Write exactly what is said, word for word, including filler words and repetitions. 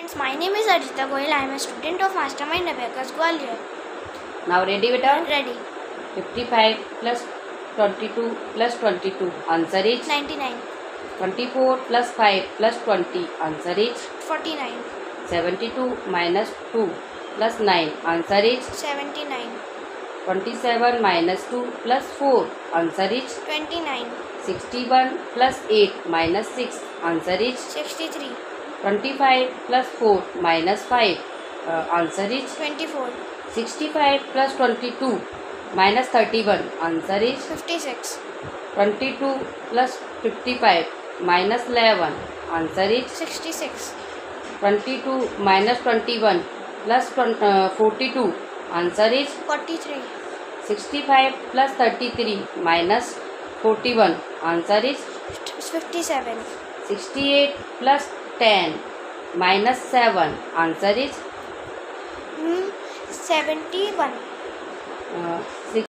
My name is Arjita Goyal. I am a student of Mastermind Abacus, Gwalior. Now ready beta? Ready. fifty-five plus twenty-two plus twenty-two. Answer is ninety-nine. twenty-four plus five plus twenty. Answer is forty-nine. seventy-two minus two plus nine. Answer is seventy-nine. twenty-seven minus two plus four. Answer is twenty-nine. sixty-one plus eight minus six. Answer is sixty-three. twenty-five plus four minus five. Uh, answer is twenty-four. sixty-five plus twenty-two minus thirty-one. Answer is fifty-six. twenty-two plus fifty-five minus eleven. Answer is sixty-six. twenty-two minus twenty-one plus forty-two. Answer is forty-three. sixty-five plus thirty-three minus forty-one. Answer is fifty-seven. sixty-eight plus ten minus seven. Answer is seventy-one. uh,